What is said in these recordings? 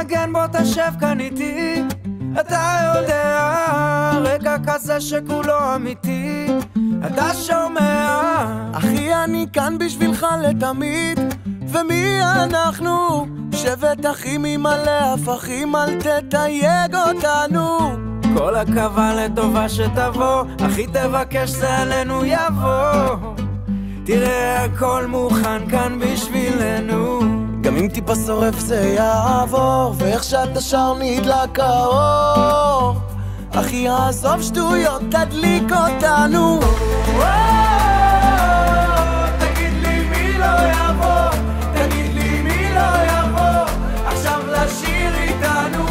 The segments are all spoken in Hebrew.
ננגן בוא תשב כאן איתי, אתה יודע, רגע כזה שכולו אמיתי, אתה שומע? אחי אני כאן בשבילך לתמיד, ומי אנחנו? שבט אחים עם מלא הפכים, אל תתייג אותנו. כל הקווה לטובה שתבוא, אחי תבקש זה עלינו יבוא, תראה הכל מוכן כאן בשבילנו, גם אם טיפה שורף זה יעבור, ואיך שאתה שר נדלק האור. אחי עזוב שטויות, תדליק אותנו. תגיד לי מי לא יבוא, תגיד לי מי לא יבוא, עכשיו לשיר איתנו.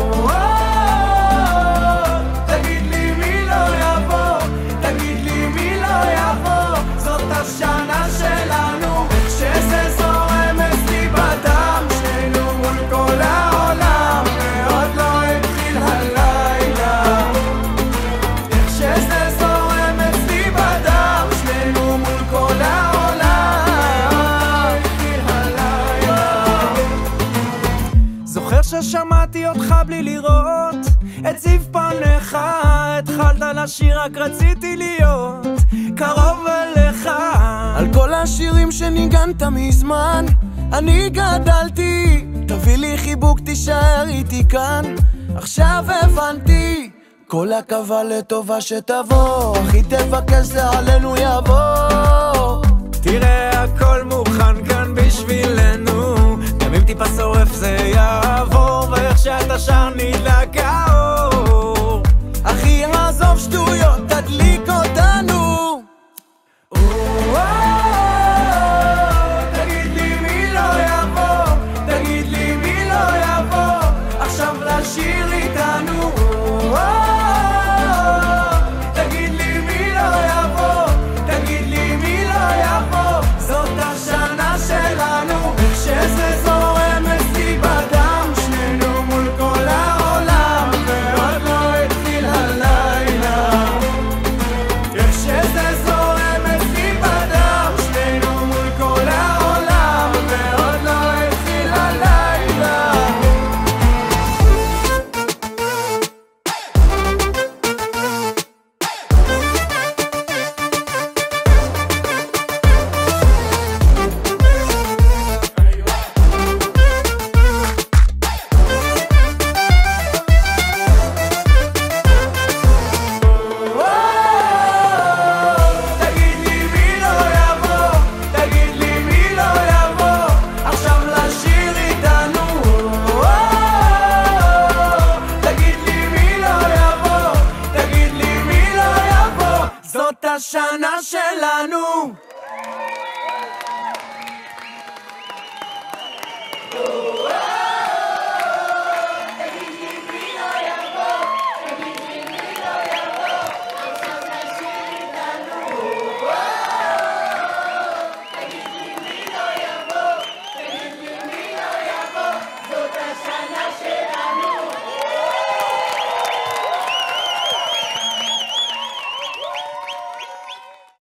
תגיד לי מי לא יבוא, תגיד לי מי לא יבוא, זאת השנה שלנו, שזה זורם אצלי בדם, שנינו מול כל העולם, ועוד לא התחיל הלילה. שזה זורם אצלי בדם, שנינו מול כל העולם, התחיל הלילה. זוכר ששמעתי אותך בלי לראות את זיו פניך, התחלת לשיר רק רציתי להיות קרוב אליך. על כל השירים שניגנת מזמן אני גדלתי, תביא לי חיבוק תישאר איתי כאן, עכשיו הבנתי. כל הקווה לטובה שתבוא, אחי תבקש זה עלינו יבוא, תראה הכל מוכן כאן